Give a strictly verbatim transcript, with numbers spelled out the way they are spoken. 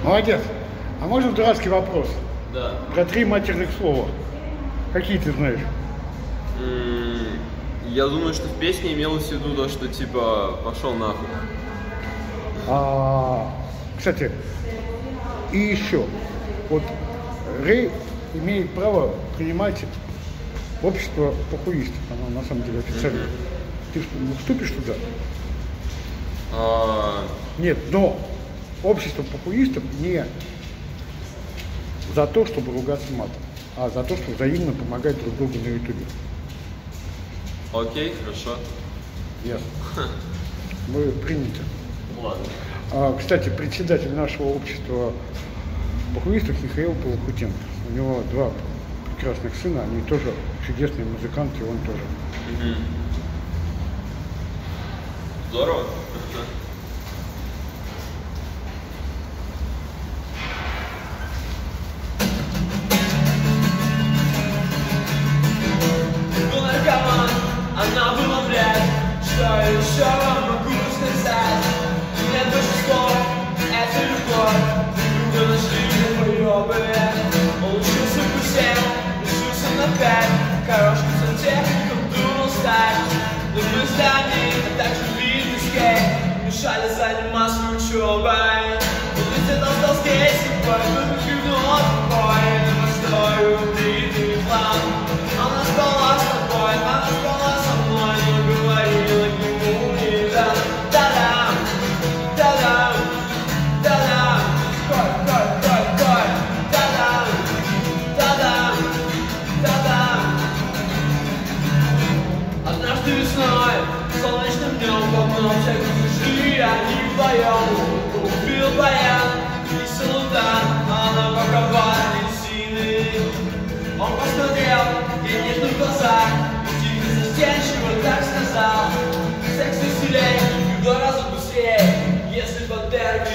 Молодец. А можно дурацкий вопрос? Да. Про три матерных слова. Какие ты знаешь? М, Я думаю, что в песне имелось в виду то, что типа пошел нахуй. А, кстати, и еще. Вот Рэй имеет право принимать общество похуистов. Оно на самом деле официально. Mm-hmm. Ты вступишь туда? А... Нет, но общество похуистов не за то, чтобы ругаться матом, а за то, чтобы взаимно помогать друг другу на ютубе. Окей, хорошо. Ясно. Мы приняты. Ладно. А, кстати, председатель нашего общества похуистов Михаил Полухутенко. У него два прекрасных сына, они тоже чудесные музыканты, и он тоже. Угу. Здорово. Был наркоман, она была блядь. Что еще вам могу сказать? Нет больше слов, это любовь. Друга нашли поёбы. Он учился по семь, учился на пять. Хорошим сантехником думал стать. Но мы с нами, а также бизнес-кей, мешали заниматься учебой. Он везде достал скейт, поэтому кивнул отбой. Настрою длинный план. Она спала с тобой, она спала со мной, но говорила к нему не да. Та-дам, та-дам, та-дам, кой, кой, кой, кой, та-дам, та-дам, та-дам. Однажды весной, солнечным днем, по всех души, они вдвоем. Убил баян, висел удар, она боковала сильный. Он посмотрел ей нежно в глаза, тихо застенчиво так сказал: секс веселей, в два раза быстрее, если пантеры